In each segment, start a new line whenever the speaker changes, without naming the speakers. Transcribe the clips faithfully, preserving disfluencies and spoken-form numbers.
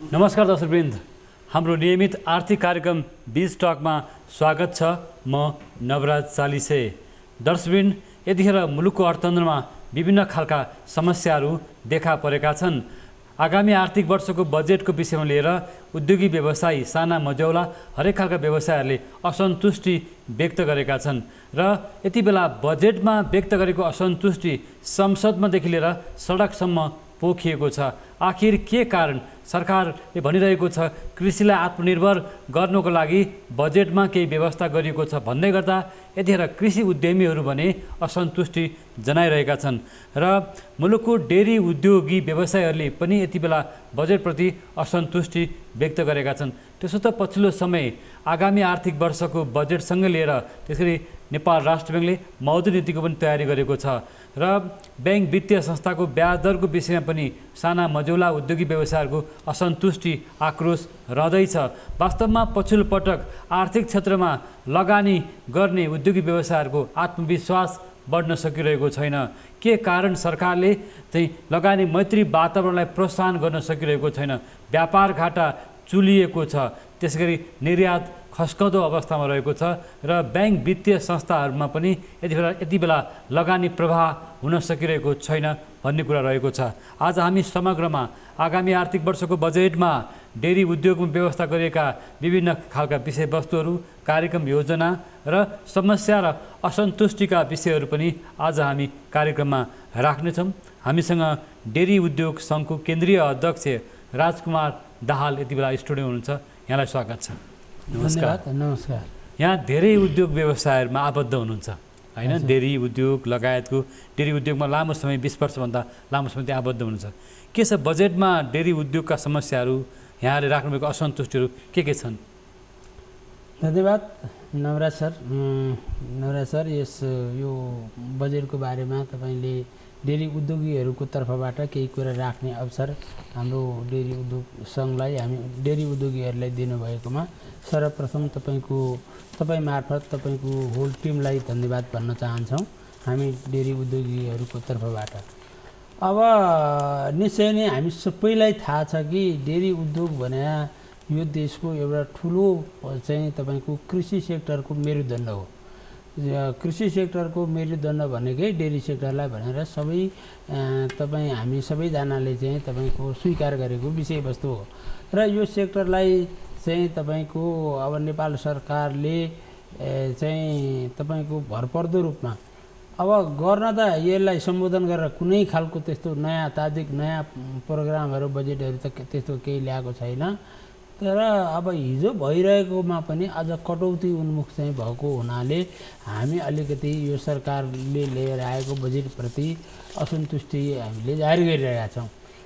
नमस्कार दर्शकवृन्द, हाम्रो नियमित आर्थिक कार्यक्रम बिज टकमा स्वागत छ। म नवराज चालिसे। दर्शकवृन्द, यतिखेर मुलुकको अर्थतन्त्रमा विभिन्न खालका समस्याहरू देखा परेका छन्। आगामी आर्थिक वर्षको बजेटको विषयमा लिएर उद्योगी व्यवसायी, साना मझौला हरेक खालका व्यवसायहरूले असन्तुष्टि व्यक्त गरेका छन् र यति बेला बजेटमा व्यक्त गरेको असन्तुष्टि संसदमादेखि लिएर सडकसम्म पोखिएको छ। आखिर के कारण? सरकारले भनिरहेको छ कृषिलाई आत्मनिर्भर गर्नको लागि बजेटमा केही व्यवस्था गरिएको छ भन्दै गर्दा यतिखेर कृषि उद्यमीहरू भने असन्तुष्टि जनाइरहेका छन् र मुलुकको डेरी उद्योगी व्यवसायहरूले पनि यति बेला बजेटप्रति असन्तुष्टि व्यक्त गरेका छन्। त्यसो त पछिल्लो समय आगामी आर्थिक वर्षको बजेटसँगै लिएर त्यसरी नेपाल राष्ट्र ब्याङ्कले मौद्रिक नीतिको पनि तयारी गरेको छ र ब्याङ्क वित्तीय संस्थाको ब्याज दरको विषयमा पनि साना मझौला उद्योगी व्यवसायहरूको असन्तुष्टि, आक्रोश रहँदैछ। वास्तवमा पछिल्लो पटक आर्थिक क्षेत्रमा लगानी गर्ने उद्योगी व्यवसायहरूको आत्मविश्वास बढ्न सकिरहेको छैन। के कारण? सरकारले चाहिँ लगानी मैत्री वातावरणलाई प्रोत्साहन गर्न सकिरहेको छैन। व्यापार घाटा चुलिएको छ, त्यसैगरी निर्यात खस्कँदो अवस्थामा रहेको छ र ब्याङ्क वित्तीय संस्थाहरूमा पनि यति बेला यति बेला लगानी प्रवाह हुन सकिरहेको छैन भन्ने कुरा रहेको छ। आज हामी समग्रमा आगामी आर्थिक वर्षको बजेटमा डेरी उद्योगमा व्यवस्था गरिएका विभिन्न खालका विषयवस्तुहरू, कार्यक्रम योजना र समस्या र असन्तुष्टिका विषयहरू पनि आज हामी कार्यक्रममा राख्नेछौँ। हामीसँग डेरी उद्योग सङ्घको केन्द्रीय अध्यक्ष राजकुमार दाहाल यति बेला स्टुडियोमा हुनुहुन्छ। यहाँलाई स्वागत छ।
नमस्कार। नमस्कार।
यहाँ धेरै उद्योग व्यवसायहरूमा आबद्ध हुनुहुन्छ होइन? डेरी उद्योग लगायतको डेरी उद्योगमा लामो समय बिस वर्षभन्दा लामो समय त्यहाँ आबद्ध हुनुहुन्छ। के छ बजेटमा डेरी उद्योगका समस्याहरू, यहाँले राख्नुभएको असन्तुष्टिहरू के के छन्?
धन्यवाद नवराज सर। नवराज सर, यस यो बजेटको बारेमा तपाईँले डेरी उद्योगीहरूको तर्फबाट केही कुरा राख्ने अवसर हाम्रो डेरी उद्योग सङ्घलाई, हामी डेरी उद्योगीहरूलाई दिनुभएकोमा सर्वप्रथम तपाईँको तपाईँ मार्फत तपाईँको होल टिमलाई धन्यवाद भन्न चाहन्छौँ हामी डेरी उद्योगीहरूको तर्फबाट। अब निश्चय नै हामी सबैलाई थाहा छ कि डेरी उद्योग भने यो देशको एउटा ठुलो चाहिँ तपाईँको कृषि सेक्टरको मेरुदण्ड हो। कृषि सेक्टरको मेरुदण्ड भनेकै डेरी सेक्टरलाई भनेर सबै तपाईँ हामी सबैजनाले चाहिँ तपाईँको स्वीकार गरेको विषयवस्तु हो र यो सेक्टरलाई चाहिँ तपाईँको अब नेपाल सरकारले चाहिँ तपाईँको भरपर्दो रूपमा अब गर्न त यसलाई सम्बोधन गरेर कुनै खालको त्यस्तो नयाँ ताजिक नयाँ प्रोग्रामहरू बजेटहरू त त्यस्तो केही ल्याएको छैन। तर अब हिजो भइरहेकोमा पनि अझ कटौती उन्मुख चाहिँ भएको हुनाले हामी अलिकति यो सरकारले लिएर आएको बजेटप्रति असन्तुष्टि हामीले जारी गरिरहेका छौँ।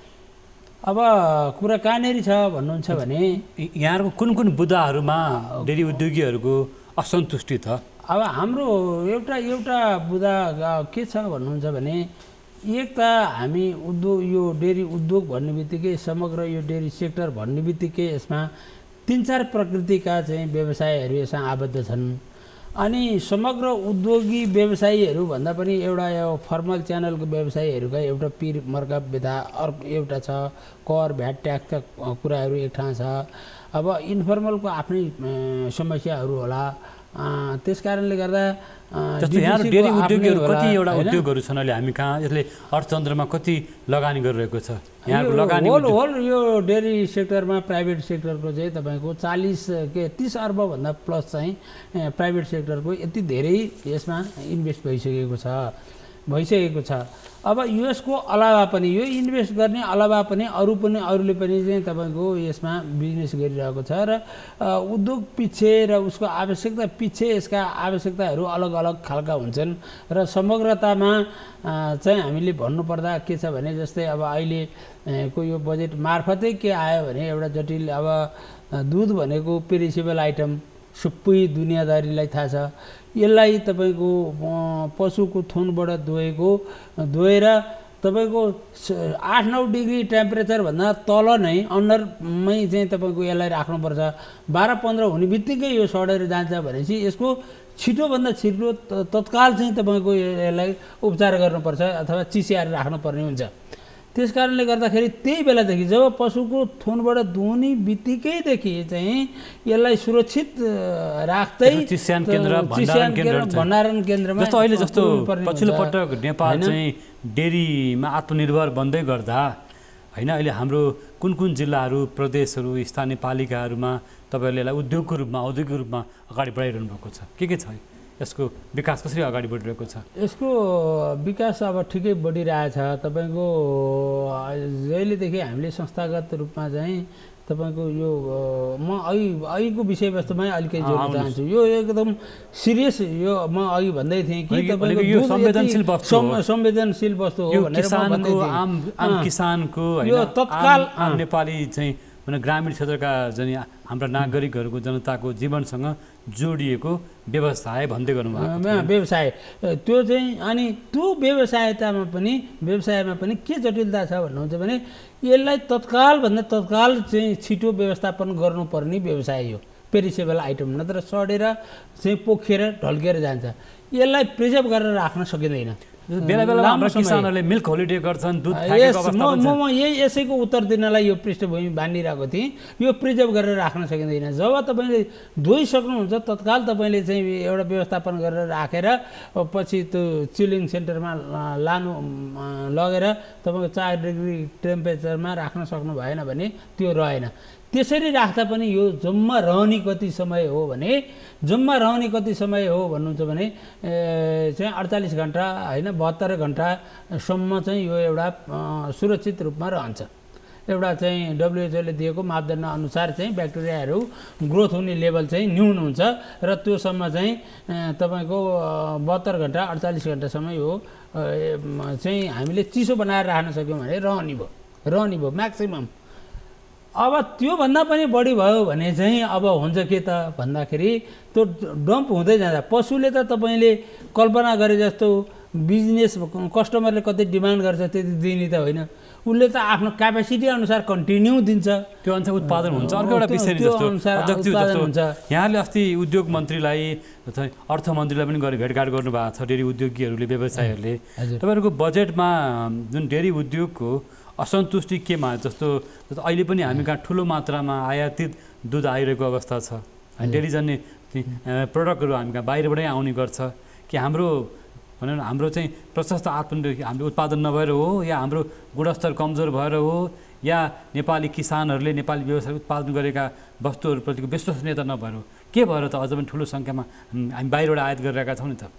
अब कुरा कहाँनिर छ भन्नुहुन्छ भने
यहाँहरूको कुन कुन बुदाहरूमा डेरी उद्योगीहरूको असन्तुष्टि छ?
अब हाम्रो एउटा एउटा बुदा के छ भन्नुहुन्छ भने एक त हामी उद्योग यो डेरी उद्योग भन्ने बित्तिकै समग्र यो डेरी सेक्टर भन्ने बित्तिकै यसमा तिन चार प्रकृतिका चाहिँ व्यवसायहरू यसमा आबद्ध छन्। अनि समग्र उद्योगी व्यवसायीहरू भन्दा पनि एउटा यो फर्मल च्यानलको व्यवसायीहरूका एउटा पिर मर्का विधा अर्को एउटा छ, कर भ्याट ट्याक्सका कुराहरू एक ठाउँ छ। अब इन्फर्मलको आफ्नै समस्याहरू होला। त्यस कारणले गर्दा
जस्तो यहाँ डेरी उद्योगीहरू कतिवटा उद्योगहरू छन् अहिले हामी कहाँ, यसले अर्थतन्त्रमा कति लगानी गरिरहेको छ? यहाँको लगानी
होल होल यो डेरी सेक्टरमा प्राइभेट सेक्टरको चाहिँ तपाईँको चालिस के तिस अर्बभन्दा प्लस चाहिँ प्राइभेट सेक्टरको यति धेरै यसमा इन्भेस्ट भइसकेको छ भइसकेको छ। अब यसको अलावा पनि यो इन्भेस्ट गर्ने अलावा पनि अरू पनि अरूले पनि चाहिँ तपाईँको यसमा बिजनेस गरिरहेको छ र उद्योग पछि र उसको आवश्यकता पछि यसका आवश्यकताहरू अलग अलग खालका हुन्छन् र समग्रतामा चाहिँ हामीले भन्नुपर्दा के छ भने जस्तै अब अहिलेको यो बजेट मार्फतै के आयो भने एउटा जटिल अब दुध भनेको पेरिसेबल आइटम सबै दुनियाँदारीलाई थाहा छ। यसलाई तपाईँको पशुको थुनबाट धोएको धोएर तपाईँको आठ नौ डिग्री टेम्परेचरभन्दा तल नै अन्डरमै चाहिँ तपाईँको यसलाई राख्नुपर्छ। बाह्र पन्ध्र हुने बित्तिकै यो सडेर जान्छ भनेपछि यसको छिटोभन्दा छिटो तत्काल चाहिँ तपाईँको यसलाई उपचार गर्नुपर्छ अथवा चिस्याएर राख्नुपर्ने हुन्छ। त्यस कारणले गर्दाखेरि त्यही बेलादेखि जब पशुको थुनबाट दुहुने बित्तिकैदेखि चाहिँ यसलाई सुरक्षित राख्दै
चिस्यान केन्द्र
भण्डारण केन्द्रमा
जस्तो अहिले जस्तो पछिल्लो पटक नेपाल चाहिँ डेरीमा आत्मनिर्भर बन्दै गर्दा होइन अहिले हाम्रो कुन कुन जिल्लाहरू प्रदेशहरू स्थानीय पालिकाहरूमा तपाईँहरूले यसलाई उद्योगको रूपमा औद्योगिक रूपमा अगाडि बढाइरहनु भएको छ के के छ यसको विकास कसरी अगाडि बढिरहेको छ
यसको विकास अब ठिकै बढिरहेछ तपाईँको जहिलेदेखि हामीले संस्थागत रूपमा चाहिँ तपाईँको यो म अघि अघिको विषयवस्तुमै अलिकति जोड्न चाहन्छु यो एकदम सिरियस यो म अघि भन्दै थिएँ कि तपाईँको
यो संवेदनशील वस्तु हो
संवेदनशील वस्तु हो भनेर म भन्दै थिएँ
आम आम किसानको
यो तत्काल
आम नेपाली चाहिँ भने ग्रामीण क्षेत्रका जनि हाम्रा नागरिकहरूको जनताको जीवनसँग जोडिएको व्यवसाय भन्दै गर्नुभएको
व्यवसाय त्यो चाहिँ अनि त्यो व्यवसायतामा पनि व्यवसायमा पनि के जटिलता छ भन्नुहुन्छ भने यसलाई तत्कालभन्दा तत्काल चाहिँ छिटो व्यवस्थापन गर्नुपर्ने व्यवसाय हो पेरिसेबल आइटम नत्र सडेर चाहिँ पोखिएर ढल्केर जान्छ यसलाई प्रिजर्भ गरेर राख्न सकिँदैन
बेला बेला हाम्रो किसानहरूले मिल्क होलिडे गर्छन् दुध थाकेको अवस्था
म म यही यसैको उत्तर दिनलाई यो पृष्ठभूमि बाँधिरहेको थिएँ यो प्रिजर्भ गरेर राख्न सकिँदैन जब तपाईँले धोइसक्नुहुन्छ तत्काल तपाईँले चाहिँ एउटा व्यवस्थापन गरेर राखेर पछि त्यो चिलिङ सेन्टरमा लानु लगेर तपाईँको चार डिग्री टेम्परेचरमा राख्न सक्नु भएन भने त्यो रहेन त्यसरी राख्दा पनि यो जम्मा रहने कति समय हो भने जम्मा रहने कति समय हो भन्नुहुन्छ भने चाहिँ अडचालिस घन्टा होइन बहत्तर घन्टासम्म चाहिँ यो एउटा सुरक्षित रूपमा रहन्छ एउटा चाहिँ डब्लुएचओले दिएको मापदण्ड अनुसार चाहिँ ब्याक्टेरियाहरू ग्रोथ हुने लेभल चाहिँ न्यून हुन्छ र त्योसम्म चाहिँ तपाईँको बहत्तर घन्टा अडचालिस घन्टासम्म यो चाहिँ हामीले चिसो बनाएर राख्न सक्यौँ भने रहने भयो रहने भयो म्याक्सिमम् अब त्योभन्दा पनि बढी भयो भने चाहिँ अब हुन्छ के त भन्दाखेरि त्यो डम्प हुँदै जाँदा पशुले त तपाईँले कल्पना गरे जस्तो बिजनेस कस्टमरले कति डिमान्ड गर्छ त्यति दिने त होइन उसले त आफ्नो क्यापेसिटी अनुसार कन्टिन्यू दिन्छ
त्यो अनुसार उत्पादन हुन्छ अर्को एउटा विषय जस्तो यहाँले अस्ति उद्योग मन्त्रीलाई अर्थमन्त्रीलाई पनि गरी भेटघाट गर्नुभएको छ डेरी उद्योगीहरूले व्यवसायीहरूले तपाईँहरूको बजेटमा जुन डेरी उद्योगको असन्तुष्टि केमा जस्तो अहिले पनि हामी कहाँ ठुलो मात्रामा आयातित दुध आइरहेको अवस्था छ डेरीजन्य प्रडक्टहरू हामी कहाँ बाहिरबाटै आउने गर्छ कि हाम्रो भनौँ न हाम्रो चाहिँ प्रशस्त आत्मनिर्भर हाम्रो उत्पादन नभएर हो या हाम्रो गुणस्तर कमजोर भएर हो या नेपाली किसानहरूले नेपाली व्यवसाय उत्पादन गरेका वस्तुहरूप्रतिको विश्वसनीयता नभएर हो के भएर त अझ पनि ठुलो सङ्ख्यामा हामी बाहिरबाट आयात गरिरहेका छौँ नि त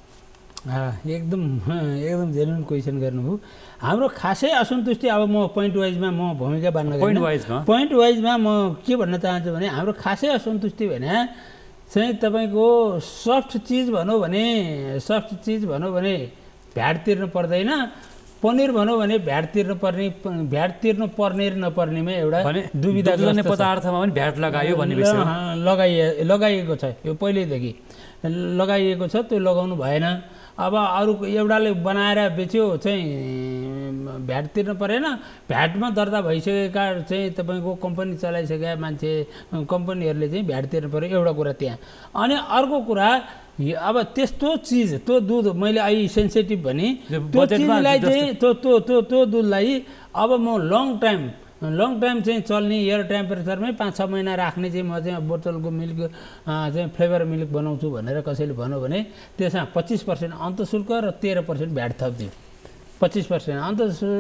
एकदम एकदम जेन्युन क्वेसन गर्नुभयो हाम्रो खासै असन्तुष्टि अब म पोइन्ट वाइजमा म भूमिका बाँड्न
पोइन्ट वाइजमा
पोइन्ट वाइजमा म के भन्न चाहन्छु भने हाम्रो खासै असन्तुष्टि भने चाहिँ तपाईँको सफ्ट चिज भनौँ भने सफ्ट चिज भनौँ भने भ्याट तिर्नु पर्दैन पनिर भनौँ भने भ्याट तिर्नु पर्ने भ्याट तिर्नु पर्ने र नपर्नेमा एउटा दुविधा
पदार्थमा पनि भ्याट लगायो भन्ने विषय
लगाइए लगाइएको छ यो पहिल्यैदेखि लगाइएको छ त्यो लगाउनु भएन अब अरू एउटाले बनाएर बेच्यो चाहिँ भ्याट तिर्नु परेन भ्याटमा दर्ता भइसकेका चाहिँ तपाईँको कम्पनी चलाइसकेका मान्छे कम्पनीहरूले चाहिँ भ्याट तिर्नु पऱ्यो एउटा कुरा त्यहाँ अनि अर्को कुरा अब त्यस्तो चिज त्यो दुध मैले अहिले सेन्सिटिभ भने त्यो चिजलाई चाहिँ त्यो त्यो त्यो त्यो दुधलाई अब म लङ टाइम लङ टाइम चाहिँ चल्ने एयर टेम्परेचरमै पाँच छ महिना राख्ने चाहिँ म चाहिँ बोतलको मिल्क चाहिँ फ्लेभर मिल्क बनाउँछु भनेर कसैले भन्यो भने त्यसमा पच्चिस पर्सेन्ट अन्तशुल्क र तेह्र पर्सेन्ट भ्याट थपिदियो पच्चिस पर्सेन्ट अन्त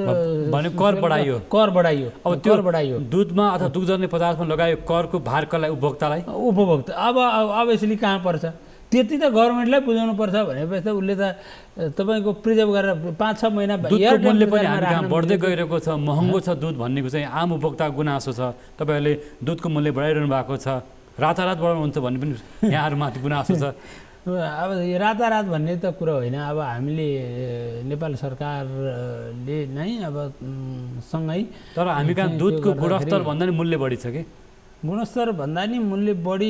कर बढाइयो
कर बढाइयो
अब त्यो बढाइयो दुधमा अथवा दुग्धजन्य पदार्थमा लगायो करको भार कसलाई उपभोक्तालाई
उपभोक्ता अब अभियसली कहाँ पर्छ त्यति त गभर्मेन्टलाई बुझाउनु पर्छ भनेपछि त उसले त तपाईँको प्रिजर्भ गरेर पाँच छ महिना
दुधको मूल्य पनि हामी कहाँ बढ्दै गइरहेको छ महँगो छ दुध भन्नेको चाहिँ आम उपभोक्ताको गुनासो छ तपाईँहरूले दुधको मूल्य बढाइरहनु भएको छ रातारात बढाउनुहुन्छ भन्ने पनि यहाँहरूमाथि गुनासो छ
अब रातारात भन्ने त कुरो होइन अब हामीले नेपाल सरकारले नै अब सँगै
तर हामी कहाँ दुधको गुणस्तर भन्दा नि मूल्य बढी छ कि
गुणस्तर भन्दा नि मूल्य बढी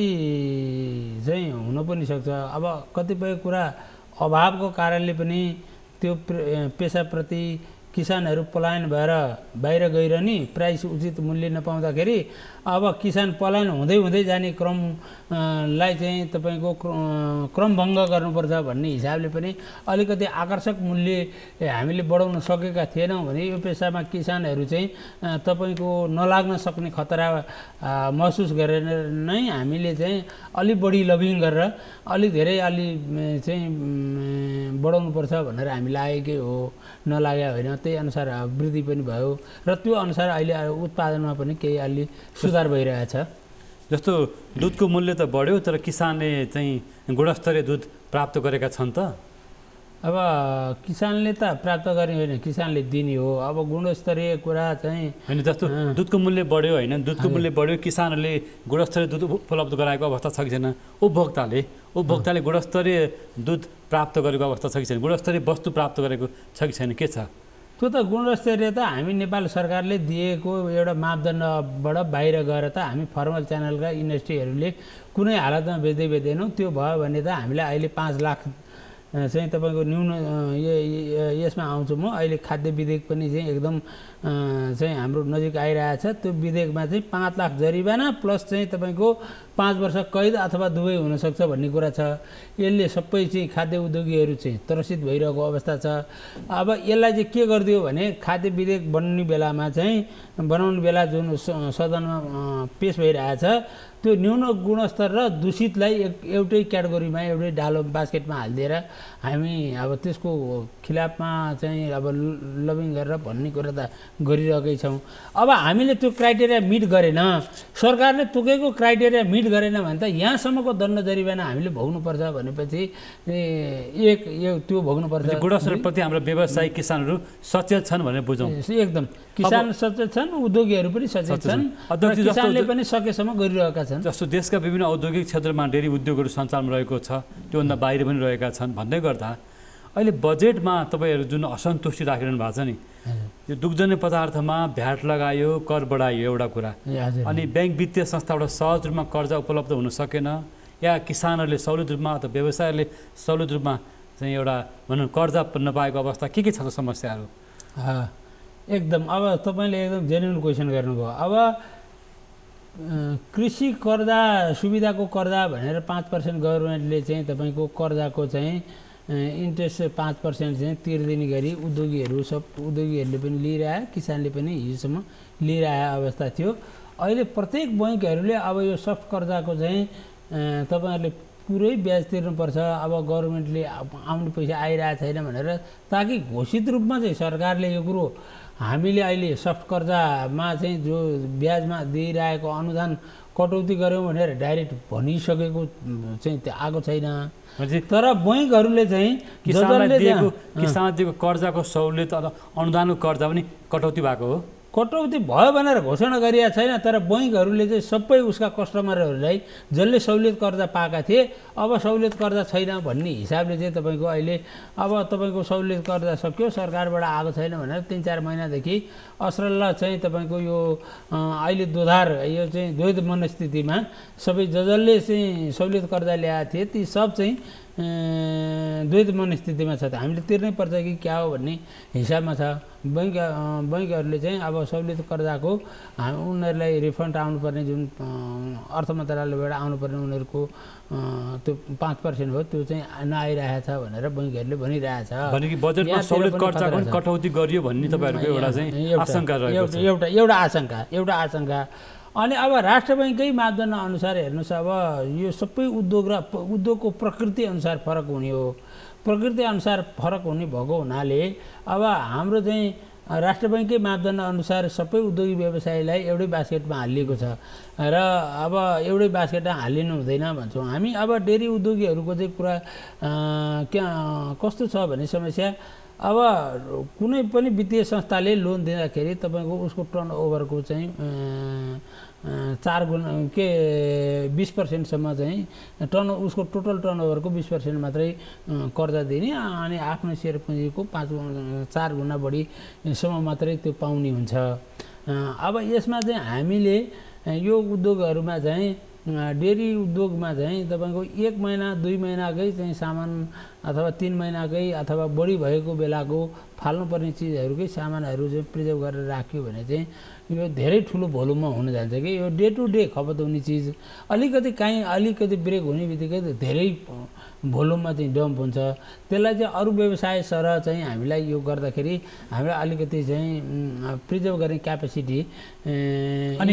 चाहिँ हुन पनि सक्छ अब कतिपय कुरा अभावको कारणले पनि त्यो पेसाप्रति किसानहरू पलायन भएर बाहिर गएर नि प्राइस उचित मूल्य नपाउँदाखेरि अब किसान पलायन हुँदै हुँदै जाने क्रमलाई चाहिँ तपाईँको क्रमभङ्ग गर्नुपर्छ भन्ने हिसाबले पनि अलिकति आकर्षक मूल्य हामीले बढाउन सकेका थिएनौँ भने यो पेसामा किसानहरू चाहिँ तपाईँको नलाग्न सक्ने खतरा महसुस गरेर नै हामीले चाहिँ अलि बढी लबिङ गरेर अलि धेरै अलि चाहिँ बढाउनुपर्छ भनेर हामी लागेकै हो, नलागे होइन। त्यही अनुसार वृद्धि पनि भयो र त्यो अनुसार अहिले उत्पादनमा पनि केही अलि सुधार भइरहेछ।
जस्तो दुधको मूल्य त बढ्यो तर किसानले चाहिँ गुणस्तरीय दुध प्राप्त गरेका छन् त?
अब किसानले त प्राप्त गर्ने होइन, किसानले दिने हो। अब गुणस्तरीय कुरा चाहिँ
होइन, जस्तो दुधको मूल्य बढ्यो होइन, दुधको मूल्य बढ्यो, किसानहरूले गुणस्तरीय दुध उपलब्ध गराएको अवस्था छ कि छैन? उपभोक्ताले उपभोक्ताले गुणस्तरीय दुध प्राप्त गरेको अवस्था छ कि छैन? गुणस्तरीय वस्तु प्राप्त गरेको छ कि छैन? के छ
त्यो त गुणस्तरीय त हामी नेपाल सरकारले दिएको एउटा मापदण्डबाट बाहिर गएर त हामी फर्मल च्यानलका इन्डस्ट्रीहरूले कुनै हालतमा बेच्दै बेच्दैनौँ। त्यो भयो भने त हामीलाई अहिले पाँच लाख चाहिँ तपाईँको न्यून यसमा आउँछु म। अहिले खाद्य विधेयक पनि चाहिँ एकदम चाहिँ हाम्रो नजिक आइरहेछ। त्यो विधेयकमा चाहिँ पाँच लाख जरिवाना प्लस चाहिँ तपाईँको पाँच वर्ष कैद अथवा दुवै हुनसक्छ भन्ने कुरा छ। यसले सबै चाहिँ खाद्य उद्योगीहरू चाहिँ त्रसित भइरहेको अवस्था छ। अब यसलाई चाहिँ के गरिदियो भने खाद्य विधेयक बन्ने बेलामा चाहिँ बनाउने बेला जुन सदनमा पेश भइरहेछ त्यो न्यून गुणस्तर र दूषितलाई एक एउटै क्याटेगोरीमा एउटै डालो बास्केटमा हालिदिएर हामी अब त्यसको खिलाफमा चाहिँ अब लबिङ गरेर भन्ने कुरा त गरिरहेकै छौँ। अब हामीले त्यो क्राइटेरिया मिट गरेन, सरकारले तोकेको क्राइटेरिया मिट गरेन भने त यहाँसम्मको दण्ड जरिवाना हामीले भोग्नुपर्छ भनेपछि एक यो त्यो भोग्नुपर्छ।
गुणस्तरप्रति हाम्रो व्यवसायी किसानहरू सचेत छन् भनेर बुझौँ।
एकदम किसान सचेत छन्, उद्योगीहरू पनि सचेत छन्, किसानले पनि सकेसम्म गरिरहेका छन्।
जस्तो देशका विभिन्न औद्योगिक क्षेत्रमा डेरी उद्योगहरू सञ्चालन रहेको छ, त्योभन्दा बाहिर पनि रहेका छन् भन्दै गर्दा अहिले बजेटमा तपाईँहरू जुन असन्तुष्टि राखिरहनु भएको छ नि, यो दुग्धजन्य पदार्थमा भ्याट लगायो, कर बढायो एउटा कुरा, अनि ब्याङ्क वित्तीय संस्थाबाट सहज रूपमा कर्जा उपलब्ध हुन सकेन, या किसानहरूले सहुलियत रूपमा अथवा व्यवसायहरूले सहुलियत रूपमा चाहिँ एउटा भनौँ कर्जा नपाएको अवस्था के के छ त समस्याहरू?
एकदम अब तपाईँले एकदम जेन्युन क्वेसन गर्नुभयो। अब कृषि कर्जा सुविधाको कर्जा भनेर पाँच पर्सेन्ट गभर्मेन्टले चाहिँ तपाईँको कर्जाको चाहिँ इन्ट्रेस्ट पाँच पर्सेन्ट चाहिँ तिर्दिने गरी उद्योगीहरू सब उद्योगीहरूले पनि लिइरहे, किसानले पनि हिजोसम्म लिइरहेको अवस्था थियो। अहिले प्रत्येक बैङ्कहरूले अब यो सफ्ट कर्जाको चाहिँ तपाईँहरूले पुरै ब्याज तिर्नुपर्छ, अब गभर्मेन्टले आउने पैसा आइरहेको छैन भनेर, ताकि घोषित रूपमा चाहिँ सरकारले यो कुरो हामीले अहिले सफ्ट कर्जामा चाहिँ जो ब्याजमा दिइरहेको अनुदान कटौती गऱ्यौँ भनेर डाइरेक्ट भनिसकेको चाहिँ त्यो आएको छैन। तर बैङ्कहरूले चाहिँ
किसानलाई दिएको किसानलाई दिएको कर्जाको सहुलियत अथवा अनुदानको कर्जा पनि कटौती भएको हो।
कटौती भयो भनेर घोषणा गरिएको छैन, तर बैङ्कहरूले चाहिँ सबै उसका कस्टमरहरूलाई जसले सहुलियत कर्जा पाएका थिए अब सहुलियत कर्जा छैन भन्ने हिसाबले चाहिँ तपाईँको अहिले अब तपाईँको सहुलियत कर्जा सक्यो, सरकारबाट आएको छैन भनेर तिन चार महिनादेखि असरल्ल चाहिँ तपाईँको यो अहिले दोधार यो चाहिँ द्वैत मनस्थितिमा सबै ज जसले चाहिँ सहुलियत कर्जा ल्याएको थिए ती सब चाहिँ द्वैत मनस्थितिमा छ। त हामीले तिर्नै पर्छ कि क्या हो भन्ने हिसाबमा छ। बैङ्क बैङ्कहरूले चाहिँ अब सहुलियत कर्जाको हामी उनीहरूलाई रिफन्ड आउनुपर्ने जुन अर्थ मन्त्रालयबाट आउनुपर्ने उनीहरूको त्यो पाँच पर्सेन्ट हो त्यो चाहिँ नआइरहेछ भनेर बैङ्कहरूले भनिरहेछ।
भनेको बजेटमा सहुलियत कर्जाको कटौती गरियो भन्ने तपाईँहरूको एउटा चाहिँ आशंका रहेको छ।
एउटा एउटा आशंका एउटा आशंका अनि अब राष्ट्र बैङ्ककै मापदण्ड अनुसार हेर्नुहोस्, अब यो सबै उद्योग र उद्योगको प्रकृति अनुसार फरक हुने हो। प्रकृति अनुसार फरक हुने भएको हुनाले अब हाम्रो चाहिँ राष्ट्र बैङ्ककै मापदण्ड अनुसार सबै उद्योगी व्यवसायलाई एउटै बास्केटमा हालिएको छ र अब एउटै बास्केटमा हालिनु हुँदैन भन्छौँ हामी। अब डेरी उद्योगीहरूको चाहिँ कुरा क्या कस्तो छ भन्ने समस्या, अब कुनै पनि वित्तीय संस्थाले लोन दिँदाखेरि तपाईँको उसको टर्न ओभरको चाहिँ चार गुणा के बिस पर्सेन्टसम्म चाहिँ टर्न उसको टोटल टर्नओभरको बिस पर्सेन्ट मात्रै कर्जा दिने, अनि आफ्नो सेयर पुँजीको पाँच चार गुणा बढीसम्म मात्रै त्यो पाउने हुन्छ। अब यसमा चाहिँ हामीले यो उद्योगहरूमा चाहिँ डेरी उद्योगमा चाहिँ तपाईँको एक महिना दुई महिनाकै चाहिँ सामान अथवा तिन महिनाकै अथवा बढी भएको बेलाको फाल्नुपर्ने चिजहरूकै सामानहरू चाहिँ प्रिजर्भ गरेर राख्यो भने चाहिँ यो धेरै ठुलो भोल्युममा हुन जान्छ कि यो डे टु डे खपत हुने चिज अलिकति काहीँ अलिकति ब्रेक हुने बित्तिकै धेरै भोल्युममा चाहिँ डम्प हुन्छ। त्यसलाई चाहिँ अरू व्यवसाय सरह चाहिँ हामीलाई यो गर्दाखेरि हामीलाई अलिकति चाहिँ प्रिजर्भ गर्ने क्यापेसिटी
अनि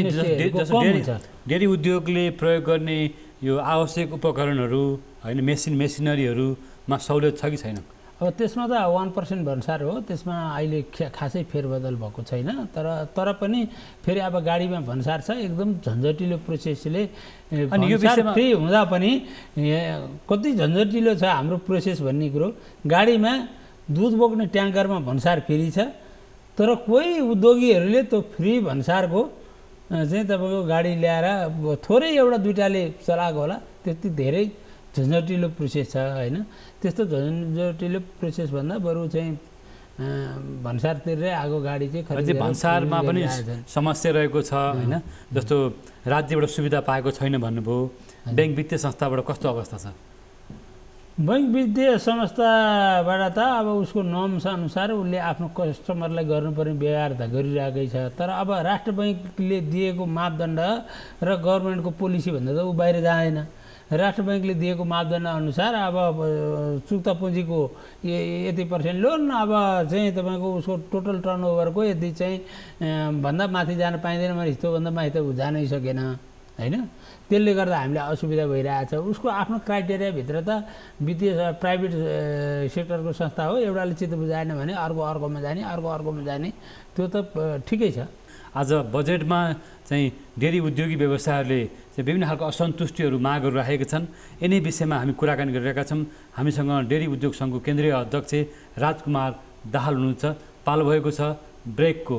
डेरी उद्योगले प्रयोग गर्ने यो आवश्यक उपकरणहरू होइन मेसिन मेसिनरीहरूमा सहुलियत छ कि छैन?
अब त्यसमा त वान पर्सेन्ट भन्सार हो, त्यसमा अहिले खासै फेरबदल भएको छैन। तर तर पनि फेरि अब गाडीमा भन्सार छ, एकदम झन्झटिलो प्रोसेसले फ्री हुँदा पनि कति झन्झटिलो छ हाम्रो प्रोसेस भन्ने कुरो। गाडीमा दुध बोक्ने ट्याङ्करमा भन्सार फ्री छ, तर कोही उद्योगीहरूले त्यो फ्री भन्सारको चाहिँ तपाईँको गाडी ल्याएर थोरै एउटा दुइटाले चलाएको होला, त्यति धेरै झन्झटिलो प्रोसेस छ होइन। त्यस्तो झन्झटिलो प्रोसेसभन्दा बरु चाहिँ भन्सार तिरेरै आगो गाडी चाहिँ खरिद
भन्सारमा पनि समस्या रहेको छ होइन। जस्तो राज्यबाट सुविधा पाएको छैन भन्नुभयो, ब्याङ्क वित्तीय संस्थाबाट कस्तो अवस्था छ?
बैङ्क वित्तीय संस्थाबाट त अब उसको नर्म्स अनुसार उसले आफ्नो कस्टमरलाई गर्नुपर्ने व्यवहार त गरिरहेकै छ। तर अब राष्ट्र बैङ्कले दिएको मापदण्ड र गभर्मेन्टको पोलिसीभन्दा त ऊ बाहिर जाँदैन। राष्ट्र बैङ्कले दिएको मापदण्ड अनुसार अब चुक्ता पुँजीको यति पर्सेन्ट लोन अब चाहिँ तपाईँको उसको टोटल टर्नओभरको यति चाहिँ भन्दा माथि जान पाइँदैन, मैले त्योभन्दा माथि त ऊ जानै सकेन होइन। त्यसले गर्दा हामीलाई असुविधा भइरहेछ। उसको आफ्नो क्राइटेरियाभित्र त वित्तीय प्राइभेट सेक्टरको संस्था हो, एउटाले चित्त बुझाएन भने अर्को अर्कोमा जाने, अर्को अर्कोमा जाने, त्यो त ठिकै छ।
आज बजेटमा चाहिँ डेरी उद्योगी व्यवसायहरूले चाहिँ विभिन्न खालको असन्तुष्टिहरू मागहरू राखेका छन्। यिनै विषयमा हामी कुराकानी गरिरहेका छौँ। हामीसँग डेरी उद्योग सङ्घको केन्द्रीय अध्यक्ष राजकुमार दाहाल हुनुहुन्छ। पालो भएको छ ब्रेकको।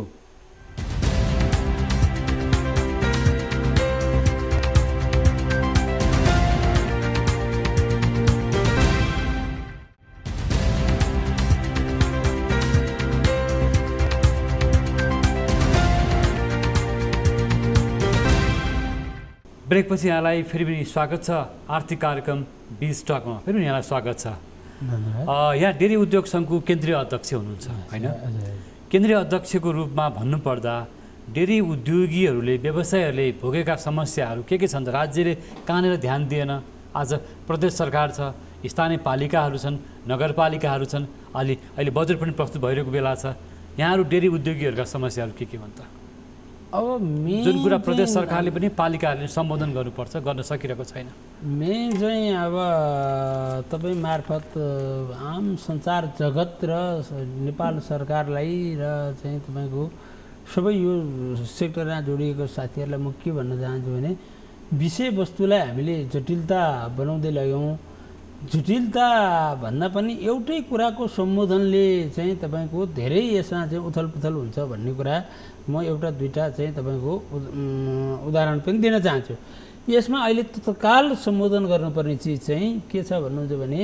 ब्रेकपछि यहाँलाई फेरि पनि स्वागत छ आर्थिक कार्यक्रम बिज टकमा। फेरि पनि यहाँलाई स्वागत छ। यहाँ डेरी उद्योग सङ्घको केन्द्रीय अध्यक्ष हुनुहुन्छ होइन। केन्द्रीय अध्यक्षको रूपमा भन्नुपर्दा डेरी उद्योगीहरूले व्यवसायहरूले भोगेका समस्याहरू के के छन् त? राज्यले कहाँनिर ध्यान दिएन? आज प्रदेश सरकार छ, स्थानीय पालिकाहरू छन्, नगरपालिकाहरू छन्, अलि अहिले बजेट पनि प्रस्तुत भइरहेको बेला छ। यहाँहरू डेरी उद्योगीहरूका समस्याहरू के के भन्छ?
अब मेन
जुन कुरा प्रदेश सरकारले पनि पालिकाहरूले सम्बोधन गर्नुपर्छ, गर्न सकिरहेको छैन।
मेन चाहिँ अब तपाईँ मार्फत आम सञ्चार जगत र नेपाल सरकारलाई र चाहिँ तपाईँको सबै यो सेक्टरमा जोडिएको साथीहरूलाई म के भन्न चाहन्छु भने विषयवस्तुलाई हामीले जटिलता बनाउँदै लग्यौँ। जटिलता भन्दा पनि एउटै कुराको सम्बोधनले चाहिँ तपाईँको धेरै यसमा चाहिँ उथलपुथल हुन्छ भन्ने कुरा म एउटा दुईवटा चाहिँ तपाईँको उदाहरण पनि दिन चाहन्छु। यसमा अहिले तत्काल सम्बोधन गर्नुपर्ने चिज चाहिँ के छ भन्नुहुन्छ भने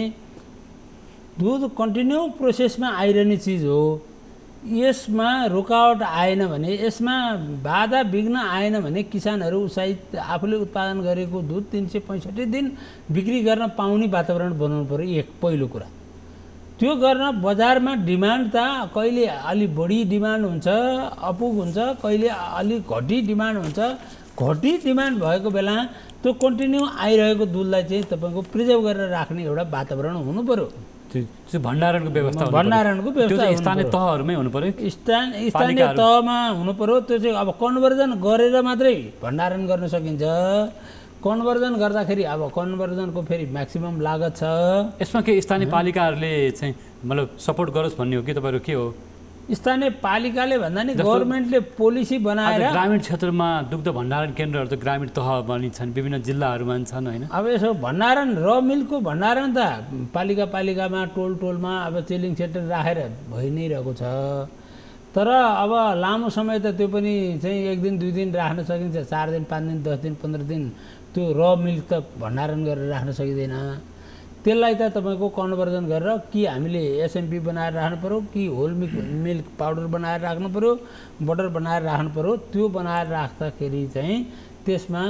दुध कन्टिन्यू प्रोसेसमा आइरहने चिज हो। यसमा रुकावट आएन भने, यसमा बाधा विघ्न आएन भने किसानहरू उत्साहित आफूले उत्पादन गरेको दुध तिन सय पैँसठी दिन बिक्री गर्न पाउने वातावरण बनाउनु पऱ्यो। एक पहिलो कुरा त्यो गर्न बजारमा डिमान्ड त कहिले अलि बढी डिमान्ड हुन्छ, अपुग हुन्छ, कहिले अलि घटी डिमान्ड हुन्छ। घटी डिमान्ड भएको बेला त्यो कन्टिन्यू आइरहेको दुधलाई चाहिँ तपाईँको प्रिजर्भ गरेर राख्ने एउटा वातावरण हुनु पऱ्यो।
त्यो भण्डारणको व्यवस्था
भण्डारणको व्यवस्था
स्थानीय तहहरूमै हुनु पऱ्यो,
स्थान स्थानीय तहमा हुनु पऱ्यो। त्यो चाहिँ अब कन्भर्जन गरेर मात्रै भण्डारण गर्न सकिन्छ। कन्भर्जन गर्दाखेरि अब कन्भर्जनको फेरि म्याक्सिमम लागत छ।
यसमा के स्थानीय पालिकाहरूले चाहिँ मतलब सपोर्ट गरोस् भन्ने हो कि तपाईँहरू के हो?
स्थानीय पालिकाले भन्दा नि गभर्मेन्टले पोलिसी बनाएर
ग्रामीण क्षेत्रमा दुग्ध भण्डारण केन्द्रहरू त ग्रामीण तह पनि छन्, विभिन्न जिल्लाहरूमा छन् होइन।
अब यसो भण्डारण र मिल्कको भण्डारण त पालिका पालिकामा टोल टोलमा अब चिलिङ सेन्टर राखेर भइ नै रहेको छ। तर अब लामो समय त त्यो पनि चाहिँ एक दिन दुई दिन राख्न सकिन्छ, चार दिन पाँच दिन दस दिन पन्ध्र दिन त्यो र मिल्क त भण्डारण गरेर राख्न सकिँदैन। त्यसलाई त तपाईँको कन्भर्जन गरेर कि हामीले एसएमपी बनाएर राख्नु पऱ्यो, कि होल मिल्क मिल्क पाउडर बनाएर राख्नु पऱ्यो, बटर बनाएर राख्नु पऱ्यो। त्यो बनाएर राख्दाखेरि चाहिँ त्यसमा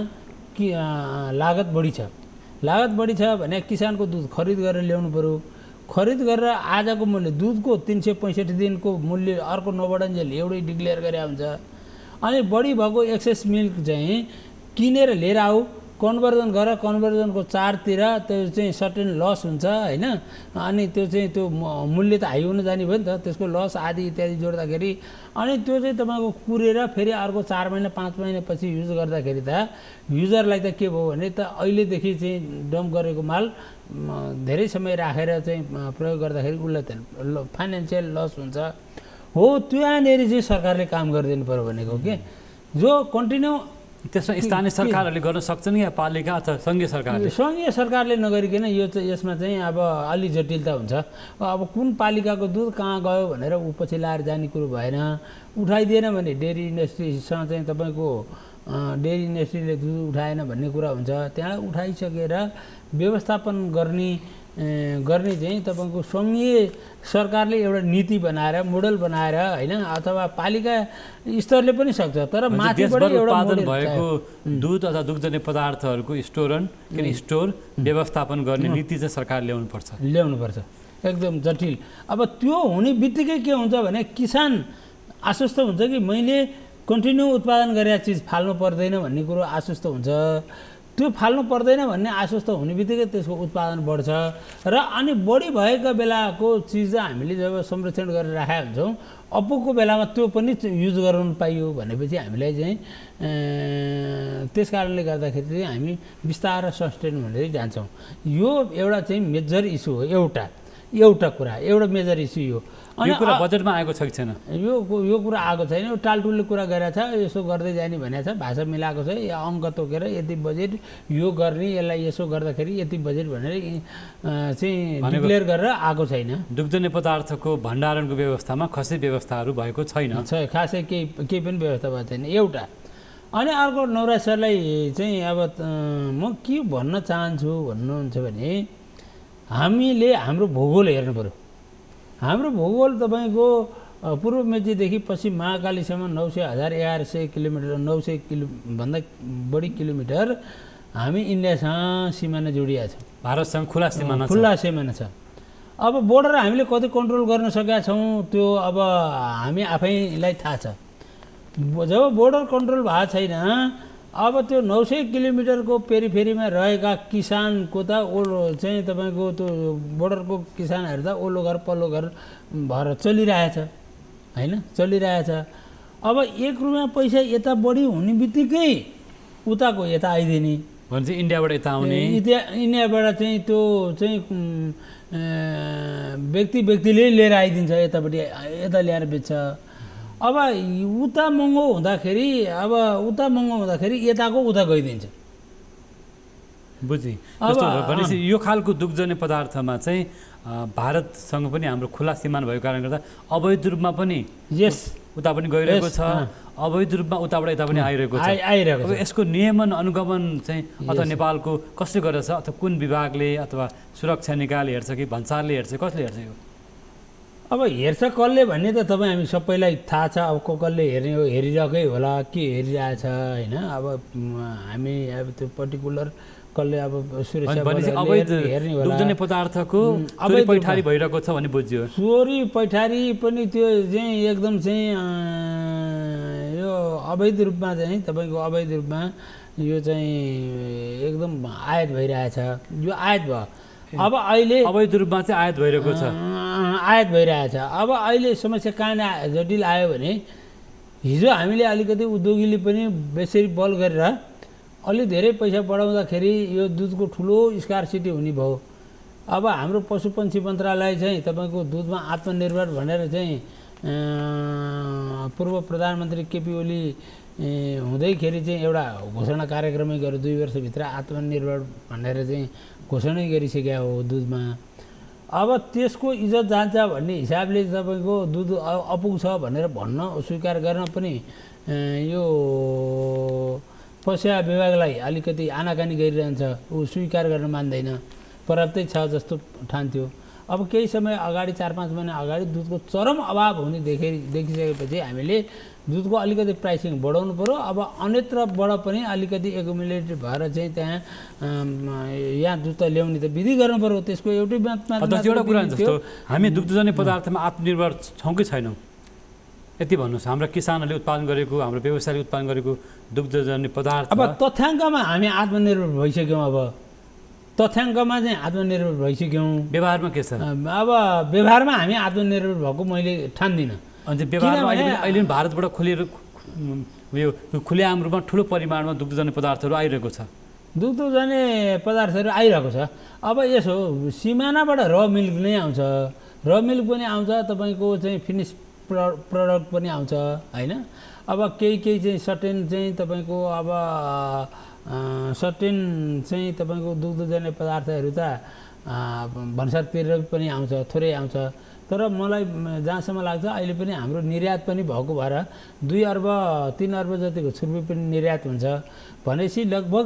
कि लागत बढी छ लागत बढी छ भने किसानको दुध खरिद गरेर ल्याउनु पर्यो खरिद गरेर आजको मूल्य दुधको तीन सय पैँसठी दिनको मूल्य अर्को नबढन्जेल एउटै डिक्लेयर गरे हुन्छ अनि बढी भएको एक्सेस मिल्क चाहिँ किनेर लिएर आऊ कन्भर्जन गर कन्भर्जनको चार्जतिर त्यो चाहिँ सर्टेन लस हुन्छ हैन अनि त्यो चाहिँ त्यो मूल्य त हाई हुन जाने भयो नि त त्यसको लस आदि इत्यादि जोड्दाखेरि अनि त्यो चाहिँ तपाईँको कुरेर फेरि अर्को चार महिना पाँच महिनापछि युज गर्दाखेरि त युजरलाई त के भयो भने त अहिलेदेखि चाहिँ डम्प गरेको माल धेरै समय राखेर चाहिँ प्रयोग गर्दाखेरि उसलाई त फाइनेन्सियल लस हुन्छ हो त्यहाँनिर चाहिँ सरकारले काम गरिदिनु पर्यो भनेको के जो कन्टिन्यू
त्यसमा स्थानीय सरकारहरूले गर्न सक्छन् या पालिका अथवा सङ्घीय सरकारले
सङ्घीय सरकारले नगरिकन यो चाहिँ यसमा चाहिँ अब अलि जटिलता हुन्छ अब कुन पालिकाको दुध कहाँ गयो भनेर ऊ पछि लाएर जाने कुरो भएन उठाइदिएन भने डेरी इन्डस्ट्रीसँग चाहिँ तपाईँको डेरी इन्डस्ट्रीले दुध उठाएन भन्ने कुरा हुन्छ त्यहाँ उठाइसकेर व्यवस्थापन गर्ने गर्ने चाहिँ तपाईँको सङ्घीय सरकारले एउटा नीति बनाएर मोडल बनाएर होइन अथवा पालिका स्तरले पनि सक्छ तर माथिबाट एउटा
उत्पादन भएको दुध अथवा दुग्धजन्य पदार्थहरूको स्टोरन के अरे स्टोर व्यवस्थापन गर्ने नीति चाहिँ सरकारले ल्याउनुपर्छ
ल्याउनुपर्छ एकदम जटिल अब त्यो हुने बित्तिकै के हुन्छ भने किसान आश्वस्त हुन्छ कि मैले कन्टिन्यू उत्पादन गरेका चिज फाल्नु पर्दैन भन्ने कुरो आश्वस्त हुन्छ त्यो फाल्नु पर्दैन भन्ने आश्वस्त हुने बित्तिकै त्यसको उत्पादन बढ्छ र अनि बढी भएका बेलाको चिज हामीले जब संरक्षण गरेर राखेका हुन्छौँ अपुगको बेलामा त्यो पनि युज गराउनु पाइयो भनेपछि हामीलाई चाहिँ त्यस कारणले गर्दाखेरि चाहिँ हामी बिस्तारै सस्टेन हुँदै जान्छौँ यो एउटा चाहिँ मेजर इस्यु हो एउटा एउटा कुरा एउटा मेजर इस्यु हो
यो कुरा बजेटमा आएको छ कि छैन
यो यो कुरा आएको छैन यो टालटुलले कुरा गरेको छ यसो गर्दै जाने भनेको छ भाषा मिलाएको छ या अङ्क तोकेर यति बजेट यो गर्ने यसलाई यसो गर्दाखेरि यति बजेट भनेर चाहिँ डिक्लेयर गरेर आएको छैन
दुग्धजन्य पदार्थको भण्डारणको व्यवस्थामा खासै व्यवस्थाहरू भएको छैन
खासै केही केही पनि व्यवस्था भएको छैन एउटा अनि अर्को नवराज सरलाई चाहिँ अब म के भन्न चाहन्छु भन्नुहुन्छ भने हामीले हाम्रो भूगोल हेर्नु पर्यो हाम्रो भूगोल तपाईँको पूर्व मेचीदेखि पश्चिम महाकालीसम्म नौ सय हजार एघार सय किलोमिटर नौ सय किलो भन्दा बढी किलोमिटर हामी इन्डियासँग सिमाना जोडिया छ
भारतसँग खुला सिमाना
खुला सिमाना छ अब बोर्डर हामीले कति कन्ट्रोल गर्न सकेका छौँ त्यो अब हामी आफैलाई थाहा छ जब बोर्डर कन्ट्रोल भएको छैन अब त्यो नौ सय किलोमिटरको पेरिफेरीमा रहेका किसानको त ओलो चाहिँ तपाईँको त्यो बोर्डरको किसानहरू त ओल्लो घर पल्लो घर भएर चलिरहेछ होइन चलिरहेछ अब एक रुपियाँ पैसा यता बढी हुने बित्तिकै उताको यता आइदिने
भने चाहिँ इन्डियाबाट यता आउने
इन्डियाबाट चाहिँ त्यो चाहिँ व्यक्ति व्यक्तिले लिएर आइदिन्छ यतापट्टि यता ल्याएर बेच्छ अब उता महँगो हुँदाखेरि अब उता महँगो हुँदाखेरि यताको उता गइदिन्छ
बुझी भनेपछि यो खालको दुग्धजन्य पदार्थमा चाहिँ भारतसँग पनि हाम्रो खुला सिमाना भएको कारणले गर्दा अवैध रूपमा पनि
यस
उता पनि गइरहेको छ अवैध रूपमा उताबाट यता पनि आइरहेको छ
आइरहेको
अब यसको नियमन अनुगमन चाहिँ अथवा नेपालको कसले गरेछ अथवा कुन विभागले अथवा सुरक्षा निकायले हेर्छ कि भन्सारले हेर्छ कसले हेर्छ यो
अब हेर्छ कसले भन्ने त तपाईँ हामी सबैलाई थाहा छ अब को कसले हेर्ने हो हेरिरहेकै होला के हेरिरहेछ होइन अब हामी अब त्यो पर्टिकुलर कसले अब सुरक्षा
हेर्ने होला दुग्धजन्य पदार्थको चोरी पैठारी भइरहेको छ भन्ने बुझ्यो
चोरी पैठारी पनि त्यो चाहिँ एकदम चाहिँ यो अवैध रूपमा चाहिँ तपाईँको अवैध रूपमा यो चाहिँ एकदम आयात भइरहेछ यो आयात भयो अब अहिले
अवैध रूपमा चाहिँ आयात भइरहेको छ
आयात भइरहेछ अब अहिले समस्या कहाँ जटिल आयो भने हिजो हामीले अलिकति उद्योगीले पनि बेसरी बल गरेर अलि धेरै पैसा बढाउँदाखेरि यो दुधको ठुलो स्कार्सिटी हुने भयो अब हाम्रो पशुपन्छी मन्त्रालय चाहिँ तपाईँको दुधमा आत्मनिर्भर भनेर चाहिँ पूर्व प्रधानमन्त्री केपी ओली हुँदैखेरि चाहिँ एउटा घोषणा कार्यक्रमै गर्यो दुई वर्षभित्र आत्मनिर्भर भनेर चाहिँ घोषणै गरिसकेका हो दुधमा अब त्यसको इज्जत जान्छ भन्ने हिसाबले तपाईँको दुध अपुग छ भनेर भन्न स्वीकार गर्न पनि यो पशु विभागलाई अलिकति आनाकानी गरिरहन्छ ऊ स्वीकार गर्न मान्दैन पर्याप्तै छ जस्तो ठान्थ्यो अब केही समय अगाडि चार पाँच महिना अगाडि दुधको चरम अभाव हुने देखे देखिसकेपछि हामीले दुधको अलिकति प्राइसिङ बढाउनु पऱ्यो। अब अन्यत्रबाट पनि अलिकति एकुमुलेटेड भएर चाहिँ त्यहाँ यहाँ दुध त ल्याउने त विधि गर्नु पऱ्यो। त्यसको एउटै मात्र
एउटा कुरा जस्तो हामी दुग्धजन्य पदार्थमा आत्मनिर्भर छौँ कि छैनौँ यति भन्नुहोस्। हाम्रा किसानहरूले उत्पादन गरेको हाम्रो व्यवसायले उत्पादन गरेको दुग्धजन्य पदार्थ
अब तथ्याङ्कमा हामी आत्मनिर्भर भइसक्यौँ। अब तथ्याङ्कमा चाहिँ आत्मनिर्भर भइसक्यौँ।
व्यवहारमा के छ?
अब व्यवहारमा हामी आत्मनिर्भर भएको मैले ठान्दिनँ।
अनि व्यवहारमा अहिले अहिले भारतबाट खोलिएर यो खुलेआम रूपमा ठुलो परिमाणमा दुग्धजन्य पदार्थहरू आइरहेको छ।
दुग्धजन्य पदार्थहरू आइरहेको छ। अब यसो सिमानाबाट र मिल्क नै आउँछ, र मिल्क पनि आउँछ, तपाईँको चाहिँ फिनिस प्रडक्ट पनि आउँछ होइन। अब केही केही चाहिँ सर्टेन चाहिँ तपाईँको अब सर्टेन चाहिँ तपाईँको दुग्धजन्य पदार्थहरू त भन्सारतिर पनि आउँछ, थोरै आउँछ। तर मलाई जहाँसम्म लाग्छ अहिले पनि हाम्रो निर्यात पनि भएको भएर दुई अर्ब तिन अर्ब जतिको छुर्पी पनि निर्यात हुन्छ भनेपछि लगभग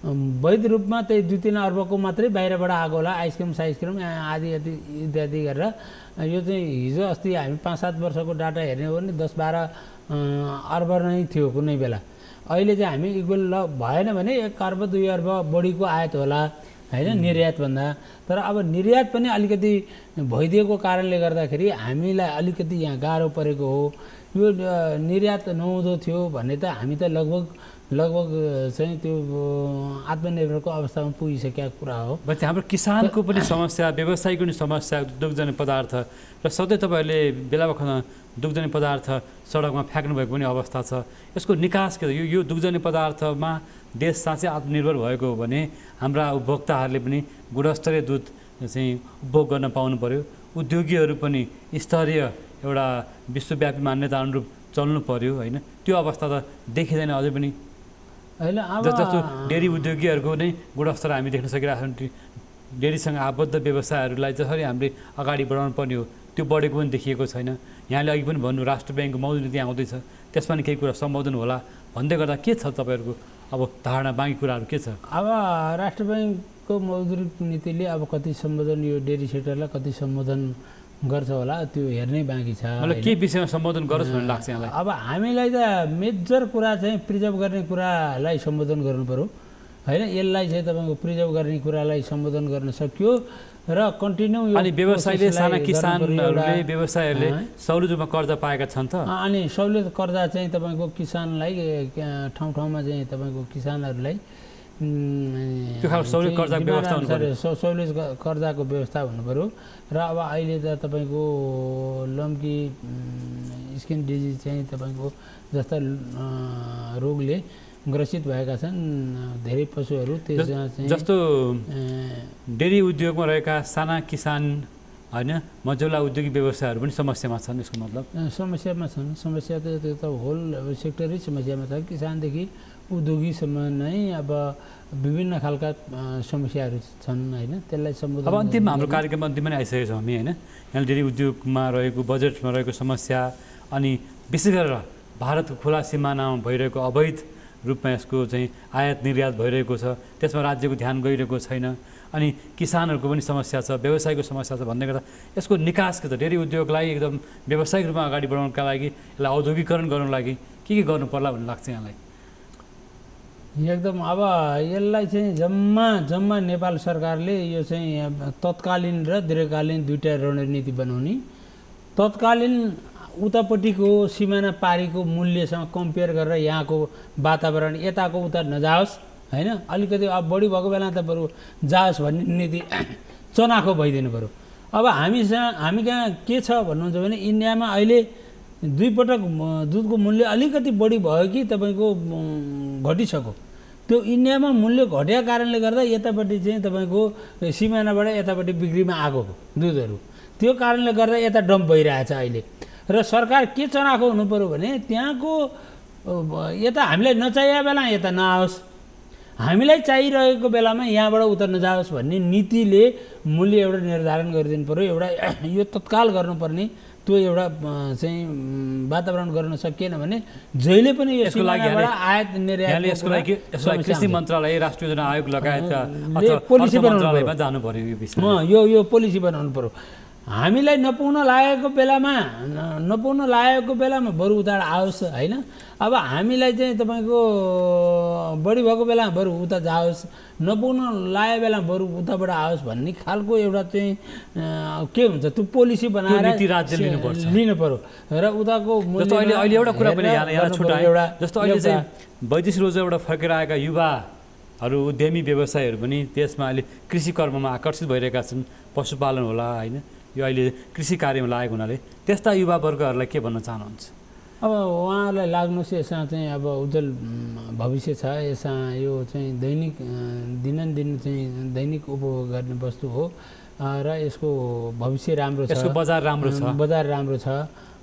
वैध रूपमा त्यही दुई तिन अर्बको मात्रै बाहिरबाट आएको होला। आइसक्रिम साइसक्रिम आदि आदि इत्यादि गरेर यो चाहिँ हिजो अस्ति हामी पाँच सात वर्षको डाटा हेर्ने हो भने दस बाह्र अर्ब नै थियो कुनै बेला। अहिले चाहिँ हामी इक्वल ल भएन भने एक अर्ब दुई अर्ब बढीको आयात होला होइन निर्यातभन्दा। तर अब निर्यात पनि अलिकति भइदिएको कारणले गर्दाखेरि हामीलाई अलिकति यहाँ गाह्रो परेको हो। यो निर्यात नहुँदो थियो भने त हामी त लगभग लगभग चाहिँ त्यो आत्मनिर्भरको अवस्थामा पुगिसकेका कुरा हो।
बट हाम्रो किसानको पनि समस्या, व्यवसायको पनि समस्या दुग्धजन्य पदार्थ र सधैँ तपाईँहरूले बेला बखतमा दुग्धजन्य पदार्थ सडकमा फ्याँक्नु भएको पनि अवस्था छ। यसको निकास के यो यो दुग्धजन्य पदार्थमा देश साँच्चै आत्मनिर्भर भएको हो भने हाम्रा उपभोक्ताहरूले पनि गुणस्तरीय दुध चाहिँ उपभोग गर्न पाउनु पऱ्यो। उद्योगीहरू पनि स्तरीय एउटा विश्वव्यापी मान्यता अनुरूप चल्नु पऱ्यो होइन। त्यो अवस्था त देखिँदैन अझै पनि
होइन।
जस्तो डेरी उद्योगीहरूको नै गुणस्तर हामी देख्न सकिरहेको छौँ। डेरीसँग आबद्ध व्यवसायहरूलाई जसरी हामीले अगाडि बढाउनु पर्ने हो त्यो बढेको पनि देखिएको छैन। यहाँले अघि पनि भन्नु राष्ट्र ब्याङ्कको मौद्रिक नीति आउँदैछ, त्यसमा पनि केही कुरा सम्बोधन होला भन्दै गर्दा के छ तपाईँहरूको अब धारणा, बाँकी कुराहरू के छ?
अब राष्ट्र ब्याङ्कको मौद्रिक नीतिले अब कति सम्बोधन यो डेरी सेक्टरलाई कति सम्बोधन गर्छ होला त्यो हेर्नै बाँकी छ।
मलाई के विषयमा सम्बोधन गरोस् भन्ने लाग्छ यहाँलाई?
अब हामीलाई त मेजर कुरा चाहिँ प्रिजर्भ गर्ने कुरालाई सम्बोधन गर्नु पऱ्यो होइन। यसलाई चाहिँ तपाईँको प्रिजर्भ गर्ने कुरालाई सम्बोधन गर्न सक्यो र कन्टिन्यू।
अनि व्यवसायले साना किसानहरूले व्यवसायहरूले सहुलियत रूपमा कर्जा पाएका छन् त।
अनि सहुलियत कर्जा चाहिँ तपाईँको किसानलाई ठाउँ ठाउँमा चाहिँ तपाईँको किसानहरूलाई
त्यो खालको सहुलियत कर्जाको व्यवस्था हुनु पर्यो।
सहुलियत कर्जाको व्यवस्था हुनु पऱ्यो। र अब अहिले त तपाईँको लम्की स्किन डिजिज चाहिँ तपाईँको जस्ता रोगले ग्रसित भएका छन् धेरै पशुहरू। त्यसमा चाहिँ
जस्तो डेरी उद्योगमा रहेका साना किसान होइन मझौला उद्योगिक व्यवसायहरू पनि समस्यामा छन्। यसको मतलब
समस्यामा छन्। समस्या त त्यो त होल अब सेक्टरै समस्यामा छ। किसानदेखि उद्योगीसम्म नै अब विभिन्न खालका समस्याहरू छन् होइन। त्यसलाई सम्बोधन
अब अन्तिममा हाम्रो कार्यक्रममा अन्तिममा नै आइसकेको छौँ हामी होइन। यहाँ डेरी उद्योगमा रहेको बजेटमा रहेको समस्या अनि विशेष गरेर भारतको खुला सिमानामा भइरहेको अवैध रूपमा यसको चाहिँ आयात निर्यात भइरहेको छ, त्यसमा राज्यको ध्यान गइरहेको छैन। अनि किसानहरूको पनि समस्या छ, व्यवसायको समस्या छ भन्दै गर्दा यसको निकास के त? डेरी उद्योगलाई एकदम व्यावसायिक रूपमा अगाडि बढाउनका लागि यसलाई औद्योगिकरण गर्नको लागि के के गर्नु पर्ला भन्ने लाग्छ यहाँलाई?
एकदम अब यसलाई चाहिँ जम्मा जम्मा नेपाल सरकारले यो चाहिँ तत्कालीन र दीर्घकालीन दुईवटा रणनीति बनाउने। तत्कालीन उतापट्टिको सिमाना पारीको मूल्यसँग कम्पेयर गरेर यहाँको वातावरण यताको उता नजाओस् होइन। अलिकति अब बढी भएको बेला त बरु जाओस् भन्ने नीति चनाखो भइदिनु पऱ्यो। अब हामीसँग हामी कहाँ के छ भन्नुहुन्छ भने इन्डियामा अहिले दुई पटक दुधको मूल्य अलिकति बढी भयो कि तपाईँको घटिसक्यो। त्यो इन्डियामा मूल्य घटेका कारणले गर्दा यतापट्टि चाहिँ तपाईँको सिमानाबाट यतापट्टि बिक्रीमा आएको दुधहरू, त्यो कारणले गर्दा यता डम्प भइरहेछ अहिले। र सरकार के चनाखो हुनु पऱ्यो भने त्यहाँको यता हामीलाई नचाहिएको बेला यता नआओस्, हामीलाई चाहिरहेको बेलामा यहाँबाट उता नजाओस् भन्ने नीतिले मूल्य एउटा निर्धारण गरिदिनु पऱ्यो। एउटा यो तत्काल गर्नुपर्ने त्यो एउटा चाहिँ वातावरण गर्न सकिएन भने जहिले पनि यसको लागि आयात निर्यात
यसको लागि यसलाई कृषि मन्त्रालय राष्ट्रिय योजना आयोग लगायत
पोलिसी
बनाउनुमा जानु पर्यो यो विषयमा
यो यो पोलिसी बनाउनु पर्यो हामीलाई नपाउन लागेको बेलामा नपाउन लागेको बेलामा बरु उता आओस् होइन अब हामीलाई चाहिँ तपाईँको बढी भएको बेलामा बरु उता जाओस् नपाउन लागेको बेलामा बरु उताबाट आओस् भन्ने खालको एउटा चाहिँ के हुन्छ त्यो पोलिसी बनाएर लिनु पर्यो र उताको
जस्तो अहिले अहिले एउटा कुरा पनि यहाँ छुट्याए जस्तो अहिले चाहिँ वैदेशिक रोजगारबाट फर्केर आएका युवाहरू उद्यमी व्यवसायहरू पनि त्यसमा अहिले कृषि कर्ममा आकर्षित भइरहेका छन् पशुपालन होला होइन यो अहिले कृषि कार्यमा लागेको हुनाले त्यस्ता युवा वर्गहरूलाई के भन्न चाहनुहुन्छ
अब उहाँहरूलाई लाग्नुहोस् यसमा चाहिँ अब उज्जवल भविष्य छ यसमा यो चाहिँ दैनिक दिनदिन चाहिँ दैनिक उपभोग गर्ने वस्तु हो र यसको भविष्य राम्रो छ
यसको बजार राम्रो छ
बजार राम्रो छ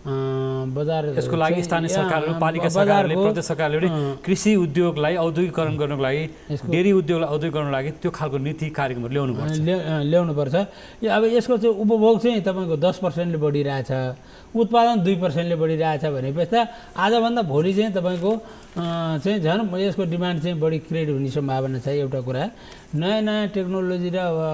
बजार
यसको लागि स्थानीय सरकारहरू पालिका सरकारले प्रदेश सरकारले कृषि उद्योगलाई औद्योगिकरण गर्नको लागि डेरी उद्योगलाई औद्योगिकरणको लागि त्यो खालको नीति कार्यक्रमहरू ल्याउनुपर्छ
ल्याउनुपर्छ अब यसको चाहिँ उपभोग चाहिँ तपाईँको दस पर्सेन्टले बढिरहेछ उत्पादन दुई पर्सेन्टले बढिरहेछ भनेपछि आजभन्दा भोलि चाहिँ तपाईँको चाहिँ झन् यसको डिमान्ड चाहिँ बढी क्रिएट हुने सम्भावना छ एउटा कुरा नयाँ नयाँ टेक्नोलोजी र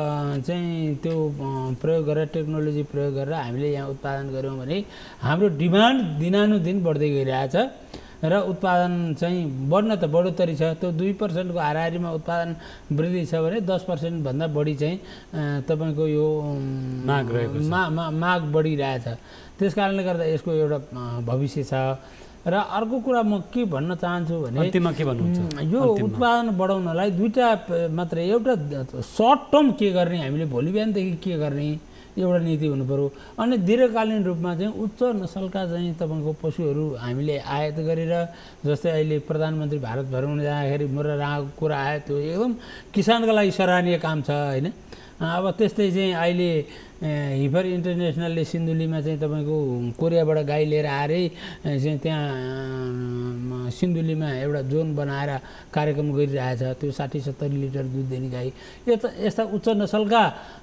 चाहिँ त्यो प्रयोग गरेर टेक्नोलोजी प्रयोग गरेर हामीले यहाँ उत्पादन गऱ्यौँ भने हाम्रो डिमान्ड दिनानुदिन बढ्दै गइरहेछ र उत्पादन चाहिँ बढ्न त बढोत्तरी छ त्यो दुई पर्सेन्टको हाराहारीमा उत्पादन वृद्धि छ भने दस पर्सेन्टभन्दा बढी चाहिँ तपाईँको यो
माग रहेको
मा माग बढिरहेछ त्यस कारणले गर्दा यसको एउटा भविष्य छ र अर्को कुरा म के भन्न चाहन्छु भने
अन्तिममा के भन्नुहुन्छ
यो उत्पादन बढाउनलाई दुईवटा मात्र एउटा सर्ट टर्म के गर्ने हामीले भोलि बिहानदेखि के गर्ने एउटा नीति हुनु पर्यो अनि दीर्घकालीन रूपमा चाहिँ उच्च नसलका चाहिँ तपाईँको पशुहरू हामीले आयात गरेर जस्तै अहिले प्रधानमन्त्री भारत भ्रमण जाँदाखेरि मेरो राको कुरा आयो त्यो एकदम किसानको लागि सराहनीय काम छ होइन अब त्यस्तै चाहिँ अहिले हिफर इन्टरनेसनलले सिन्धुलीमा चाहिँ तपाईँको कोरियाबाट गाई लिएर आएरै चाहिँ त्यहाँ सिन्धुलीमा एउटा जोन बनाएर कार्यक्रम गरिरहेछ त्यो साठी सत्तरी लिटर दुध दिने गाई यता यस्ता उच्च नसलका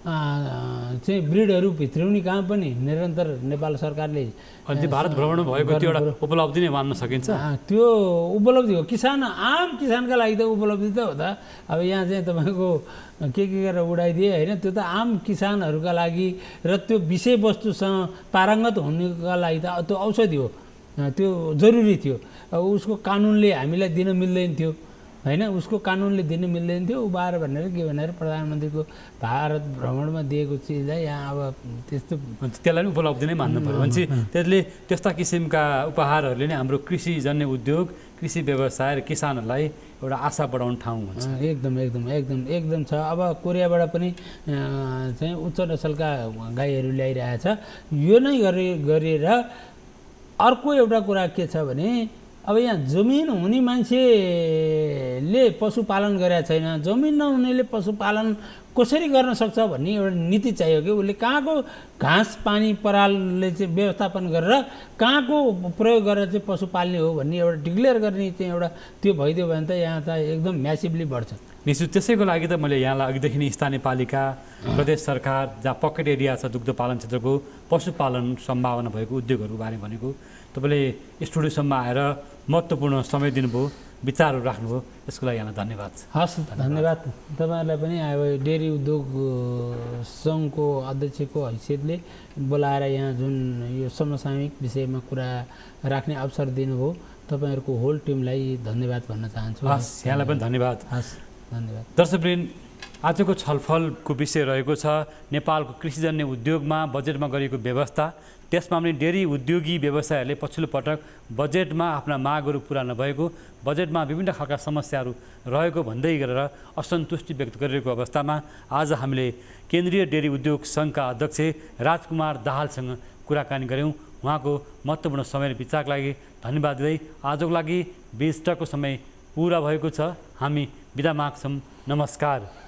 चाहिँ ब्रिडहरू भित्राउने काम पनि निरन्तर नेपाल सरकारले
अनि भारत भ्रमण भएको त्यो एउटा उपलब्धि नै मान्न सकिन्छ
त्यो उपलब्धि हो किसान आम किसानका लागि त उपलब्धि त हो त अब यहाँ चाहिँ तपाईँको के के गरेर उडाइदिए होइन त्यो त आम किसानहरूका लागि र त्यो विषयवस्तुसँग पारङ्गत हुनुका लागि त त्यो औषधि हो त्यो जरुरी थियो अब उसको कानुनले हामीलाई दिन मिल्दैन थियो होइन उसको कानुनले दिन मिल्दैन थियो उबाएर भनेर के भनेर प्रधानमन्त्रीको भारत भ्रमणमा दिएको चिजलाई यहाँ अब त्यस्तो
त्यसलाई पनि उपलब्धि नै मान्नु पऱ्यो भनेपछि त्यसले त्यस्ता किसिमका उपहारहरूले नै हाम्रो कृषिजन्य उद्योग कृषि व्यवसाय र किसानहरूलाई एउटा आशा बढाउने ठाउँ हुन्छ
एकदम एकदम एकदम एकदम छ अब कोरियाबाट पनि चाहिँ उच्च नसलका गाईहरू ल्याइरहेछ यो नै गरे गरेर अर्को एउटा कुरा के छ भने अब यहाँ जमिन हुने मान्छेले पशुपालन गरेका छैन जमिन नहुनेले पशुपालन कसरी गर्न सक्छ भन्ने एउटा नीति चाहियो कि उसले कहाँको घाँस पानी परालले चाहिँ व्यवस्थापन गरेर कहाँको प्रयोग गरेर चाहिँ पशु पाल्ने हो भन्ने एउटा डिक्लेयर गर्ने चाहिँ एउटा त्यो भइदियो भने त यहाँ त एकदम म्यासिभली बढ्छ
निश्चित त्यसैको लागि त मैले यहाँलाई अघिदेखि नै स्थानीय पालिका प्रदेश सरकार जहाँ पकेट एरिया छ दुग्ध पालन क्षेत्रको पशुपालन सम्भावना भएको उद्योगहरू बारे भनेको तपाईँले स्टुडियोसम्म आएर महत्त्वपूर्ण समय दिनुभयो विचारहरू राख्नुभयो यसको लागि यहाँलाई धन्यवाद
हस् धन्यवाद तपाईँहरूलाई पनि अब डेरी उद्योग सङ्घको अध्यक्षको हैसियतले बोलाएर यहाँ जुन यो समसामयिक विषयमा कुरा राख्ने अवसर दिनुभयो तपाईँहरूको होल टिमलाई धन्यवाद भन्न चाहन्छु
हस् यहाँलाई पनि धन्यवाद
हस् धन्यवाद
दर्शकवृन्द आजको छलफलको विषय रहेको छ नेपालको कृषिजन्य उद्योगमा बजेटमा गरिएको व्यवस्था त्यसमा पनि डेरी उद्योगी व्यवसायहरूले पछिल्लो पटक बजेटमा आफ्ना मागहरू पुरा नभएको बजेटमा विभिन्न खालका समस्याहरू रहेको भन्दै गरेर असन्तुष्टि व्यक्त गरिरहेको अवस्थामा आज हामीले केन्द्रीय डेरी उद्योग सङ्घका अध्यक्ष राजकुमार दाहालसँग कुराकानी गऱ्यौँ उहाँको महत्त्वपूर्ण समय र विचारको लागि धन्यवाद दिँदै आजको लागि बिस टकको समय पुरा भएको छ हामी बिदा माग्छौँ नमस्कार।